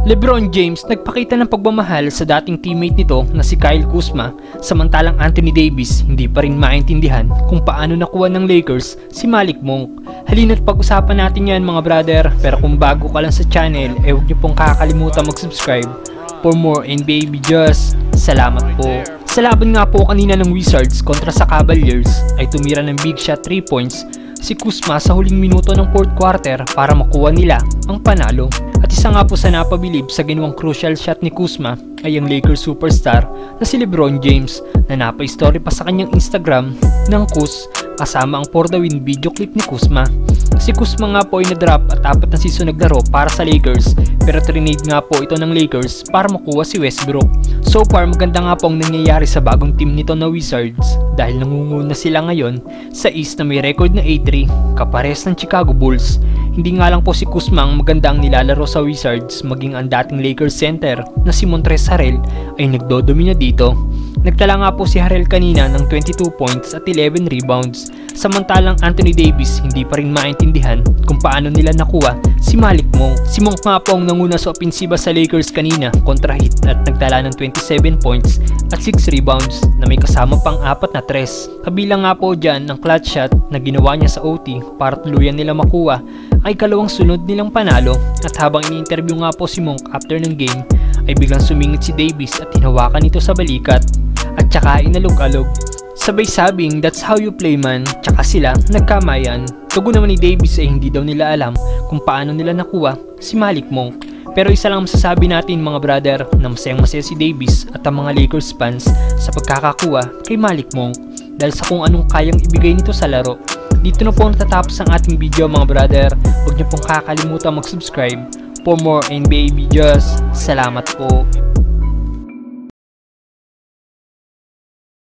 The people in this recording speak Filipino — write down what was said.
LeBron James nagpakita ng pagmamahal sa dating teammate nito na si Kyle Kuzma, samantalang Anthony Davis hindi pa rin maintindihan kung paano nakuha ng Lakers si Malik Monk. Halina't pag-usapan natin yan mga brother, pero kung bago ka lang sa channel, huwag niyo pong kakalimutan mag-subscribe for more NBA videos. Salamat po. Sa laban nga po kanina ng Wizards kontra sa Cavaliers ay tumira ng big shot 3 points si Kuzma sa huling minuto ng 4th quarter para makuha nila ang panalo. At isa nga po sa napabilib sa ginawang crucial shot ni Kuzma ay ang Lakers superstar na si LeBron James na napa-story pa sa kanyang Instagram ng Kuz kasama ang for the win video clip ni Kuzma. Si Kuzma nga po ay na-drop at 4 na season naglaro para sa Lakers, pero trinade nga po ito ng Lakers para makuha si Westbrook. So far maganda nga po ang nangyayari sa bagong team nito na Wizards dahil nangunguna sila ngayon sa East na may record na 8-3 kapares ng Chicago Bulls. Hindi nga lang po si Kuzma ang magandang nilalaro sa Wizards, maging ang dating Lakers center na si Montrezl Harrell ay nagdodomina dito. Nagtala nga po si Harrell kanina ng 22 points at 11 rebounds, samantalang Anthony Davis hindi pa rin maintindihan kung paano nila nakuha si Malik Monk. Si Monk nga po ang nanguna sa opensiba sa Lakers kanina kontra Heat at nagtala ng 27 points at 6 rebounds na may kasama pang 4 na tres. Kabilang nga po dyan ang clutch shot na ginawa niya sa OT para tuluyan nila makuha ay kalawang sunod nilang panalo. At habang ini-interview nga po si Monk after ng game ay biglang sumingit si Davis at hinawakan ito sa balikat at tsaka inalog-alog. Sabay sabing that's how you play man, tsaka sila nagkamayan. Tugon naman ni Davis ay hindi daw nila alam kung paano nila nakuha si Malik Monk. Pero isa lang masasabi natin mga brother na masayang-masaya si Davis at ang mga Lakers fans sa pagkakakuha kay Malik Monk dahil sa kung anong kayang ibigay nito sa laro. Dito na po natatapos ang ating video mga brother. Huwag niyo pong kakalimutan mag-subscribe for more NBA videos. Salamat po.